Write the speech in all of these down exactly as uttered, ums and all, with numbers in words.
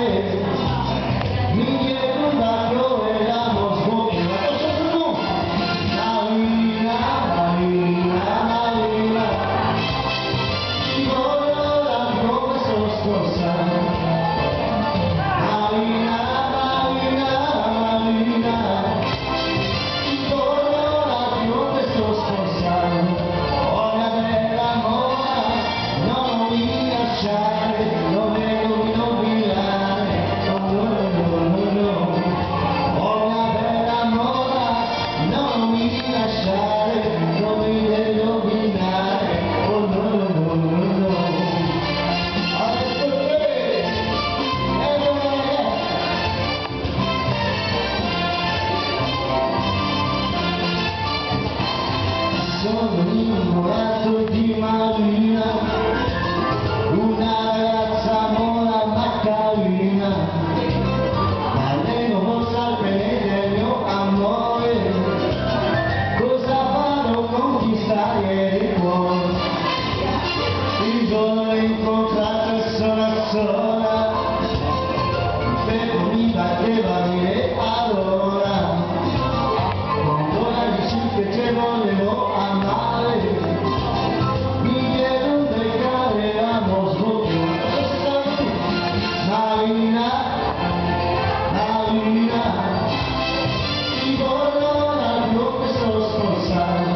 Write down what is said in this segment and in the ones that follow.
Sono innamorato di Marina, una ragazza buona ma carina, ma lei non può sapere del mio amore, cosa farò conquistare il cuore. Il giorno l'ho incontrata sola sola, però mi batteva dire allora, quando la dici che te volevo amare, mi chiedo perché eravamo svolti. Marina, Marina, ti voglio da più che sono sposato.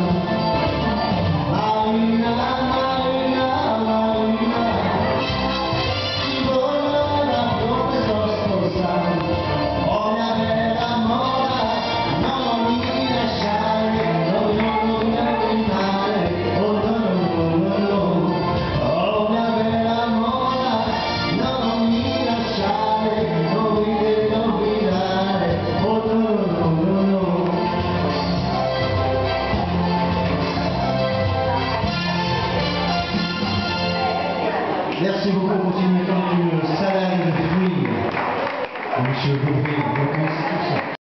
Marina, Marina, Marina, ti voglio da più che sono sposato. Oh mia bella mora, non mi lasciare. Merci beaucoup, continuez.